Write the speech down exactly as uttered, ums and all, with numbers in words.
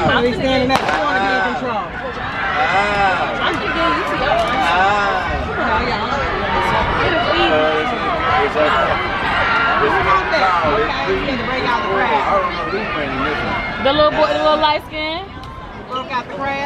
want to be standing up. You want to be in control. Ah. I'm just getting used to that. Ah. Oh, yeah. It's a break out the crab. I don't know who's playing this one. The little boy, the little light skin. Broke out the crab.